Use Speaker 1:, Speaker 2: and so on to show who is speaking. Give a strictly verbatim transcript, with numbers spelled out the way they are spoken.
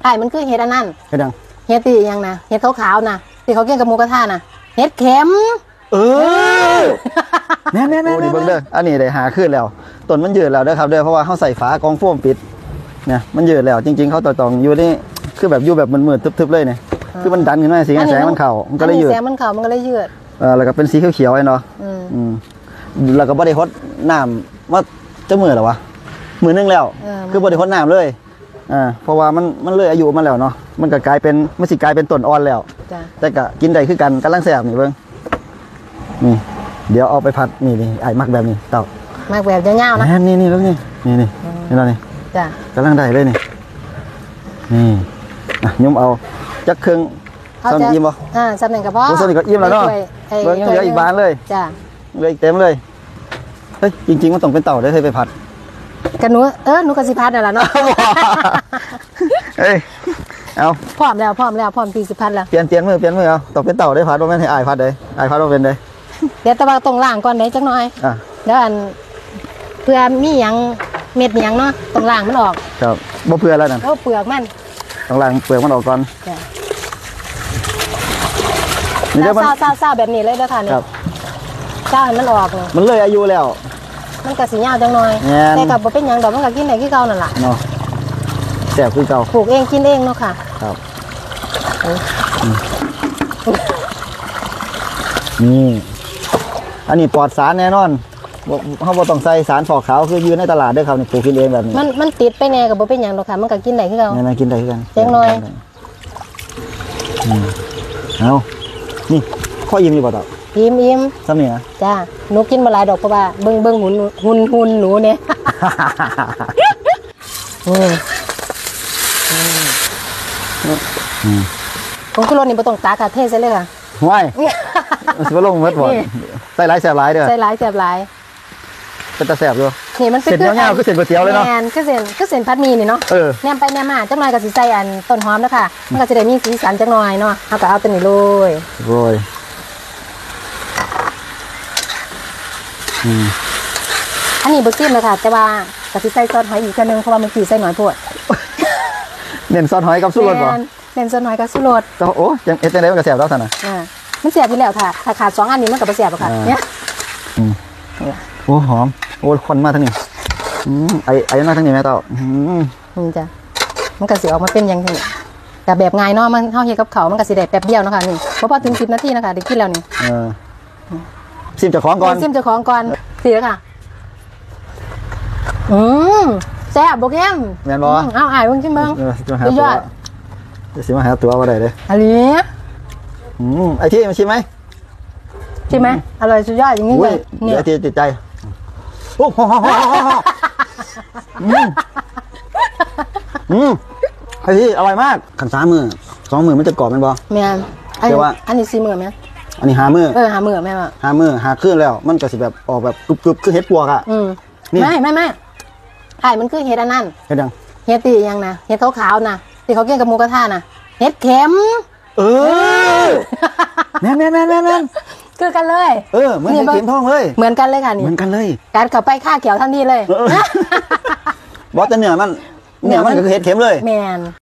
Speaker 1: อ้มันคือเห็ดอันนั้น
Speaker 2: เห็ดยัง
Speaker 1: เห็ดตียังนะเห็ดขาวๆนะที่เขาเกี่ยวกับหมูกระทะนะเห็ดเข็ม
Speaker 2: เออแน่แน่แน่โอ้ดีเบิ้งเด้ออันนี้ได้หาขึ้นแล้วต้นมันยืดแล้วเด้อครับเด้อเพราะว่าเขาใส่ฝากองโฟมปิดเนี่ยมันยืดแล้วจริงๆเขาต่อตองอยู่นี่คือแบบอยู่แบบมืดๆทึบๆเลยเนี่ยคือมันดันขึ้นมาสีแสงมันเข่ามันก็เลยยืด
Speaker 1: แสงมันเข่ามันก็เลยยืด
Speaker 2: เออแล้วก็เป็นสีเขียวๆไอ้เนาะอืมแล้วก็บ่ได้ฮดน้ำว่าจะมือหรอวะมือนึงแล้วคือบ่ได้ฮดน้ำเลยอ่าเพราะว่ามันมันเลยอายุมันแล้วเนาะมันก็กลายเป็นมันสิกลายเป็นต้นอ่อนแล้วแต่ก็กินได้คือกันกำลังแซ่บนี่เบิ่งนี่เดี๋ยวเอาไปผัดนี่นี่ไอ้มักแบบนี้เต่า
Speaker 1: มักแบบยาวๆนะ
Speaker 2: นี่นี่แล้วนี่นี่นี่นี่เรานี่
Speaker 1: จ้ะ
Speaker 2: กำลังได้เลยนี่นี่อ่ะยุ่มเอาจักเครื่องซ้ำอิ่มบ่
Speaker 1: อ่าซ้ำหนึ่งกระเพาะ
Speaker 2: ซ้ำหนึ่งก็อิ่มแล้วเนาะเบิ่งเหลืออีกบานเลย
Speaker 1: จ้ะ
Speaker 2: เหลืออีกเต็มเลยเฮ้ยจริงๆมันต้องเป็นเต่าได้เคยไปผัด
Speaker 1: กันหนูเออหนูกระสิพัดนั่นแหละเนาะ
Speaker 2: เฮ้ยเอา
Speaker 1: พร้อมแล้วพร้อมแล้วพร้อมที่สิพัดแล้ว
Speaker 2: เปลี่ยนเปลี่ยนมือเปลี่ยนมือเอาต้องเป็นเต่าได้ผัดว่าแม่นให้อายผัดเลยอายผัดว่าเป็นเลย
Speaker 1: เดี๋ยวตะวันตรงล่างก่อนไหนจักหน่อย
Speaker 2: อ่ะ
Speaker 1: เดี๋ยวอันเพื่อมีหยังเม็ดหยังเนาะตรงล่างมันออก
Speaker 2: ครับบ่เพื่อแล้วนั่น
Speaker 1: เอาเปลือกมัน
Speaker 2: ตรงล่างเปลือกมันออกก่อน
Speaker 1: นี่จะมันเศร้าเศร้าแบบนี้เลยเด้อค่ะนี่เศร้าให้มันออกเลย
Speaker 2: มันเลยอายุแล้ว
Speaker 1: มันกระสียาวจังหน่อยแต่กับบ่เป็นหยังดอกมันก็กินได้คือเก่านั่นแหละ
Speaker 2: เนาะแซ่บคือเก่า
Speaker 1: ปลูกเองกินเองเนาะค่ะ
Speaker 2: ครับนี่อันนี้ปลอดสารแน่นอนเขาบอกต้องใส่สารฟอกขาวคือยืนในตลาดด้วยครับนี่ปลูกกินเองแบบนี้
Speaker 1: มันมันติดไปแน่กับบ่เป็นหยังดอกค่ะมันก็กินได้คือเก่า
Speaker 2: เนี่ยกินได้คือกัน
Speaker 1: เล็กน้อย
Speaker 2: เอานี่ข้อยิ้มอยู่ป่ะต่อ
Speaker 1: ยิ้มยิ้ม
Speaker 2: ซ้ำนี่นะ
Speaker 1: จ้าหนูกินมาหลายดอกเพราะว่าเบิ้งเบิ้งหุ่นหุ่นหุ่นหนูเนี่ยผมคือรถนี่ไม่ต้องตาค่ะเทใส่เลยค่ะ
Speaker 2: ว้ายมันจะลงมัดบ่อยใส่หลายแสบหลายเด้อ
Speaker 1: ใส่หลายแสบหลาย
Speaker 2: เป็นตาแสบอยู่
Speaker 1: นี่มัน
Speaker 2: เส้นเงาๆก็เส้นก๋วยเตี๋ยวเลยเนาะ
Speaker 1: แนก็เส้นก็เส้นพัดมีนี่เนาะแนมไปแนมมาจังหน่อยก็สิใส่อันต้นหอมแล้วค่ะมันก็จะได้มีสีสันจังหน่อยเนาะเอาก็เอาตัวนี้โรย
Speaker 2: โรย
Speaker 1: อันนี้บุซิมเลยค่ะแต่ว่ากะทิใส่ซอสหอยอีกอันนึงเพราะว่ามันขีดใส่หน่อยพวด
Speaker 2: เน้นซอสหอยกับสู้รสป่ะ
Speaker 1: เน้นซอสหอยกับสู้รส
Speaker 2: โอ้ยังเอ็ดได้มันกระแสบแล้วท่านนะ
Speaker 1: อ่ามันแสบอยู่แล้วค่ะถ้าขาดสองอันนี้มันกับแสบค่ะเนี่ย
Speaker 2: โอ้หอมโอ้ควันมาทั้งนี้ไอ้ไอ้มาทั้งนี้แม่เต่า
Speaker 1: อืมจ้ะมันกระสีออกมาเป็นยังไงแต่แบบง่ายเนาะมันเข้าเฮียกับเขามันกระสีแดดแป๊บเดียวนะคะนี่เพราะพอถึงสิบนาทีนะคะได้กินแล้วนี่
Speaker 2: ซิมจะคล้องก่อน
Speaker 1: ซิมจะคล้องก่อนสีแล้วค่ะอืมแซ่บโบเข้ม
Speaker 2: แม่นบ่
Speaker 1: เอาอ่ายเบิ่งชิมเบิ่ง
Speaker 2: สุดยอดจะสิมาหาตัวว่าได้เลย
Speaker 1: อันนี้
Speaker 2: อืมไอที่มาชิมไหม
Speaker 1: ชิมไหมอร่อยสุดยอดอย่างนี้เลย
Speaker 2: เนี่ยไอที่ติดใจโอ้โหอืมอืมไอที่อร่อยมากขันสามมือสองมือมันจะกรอบมันบ่
Speaker 1: แม่นเดี๋ยวว่าอันนี้สี่มือไหม
Speaker 2: อันนี้หามือ
Speaker 1: เออหามือแม่ว่า
Speaker 2: หามือหาขึ้นแล้วมันก็สิแบบออกแบบกรุบๆคือเห็ดปวกอ่ะ
Speaker 1: ไม่ไม่ไม่ไอ้มันคือเห็ดอันนั้น
Speaker 2: เห็ดยัง
Speaker 1: เห็ดตียังนะเห็ดขาวๆนะที่เขาเกี่ยวกับหมูกระทะนะเห็ดเข็ม
Speaker 2: เออแน่นแน่นแน่นแน่น
Speaker 1: คือกันเลย
Speaker 2: เออเหมือนเห็ดเข็มทองเลย
Speaker 1: เหมือนกันเลยค่ะนี่
Speaker 2: เหมือนกันเลย
Speaker 1: การเข้าไปฆ่าเขียวทันทีเลย
Speaker 2: บอสจะเหนือมันเหนือมันก็คือเห็ดเข็มเลย
Speaker 1: แมน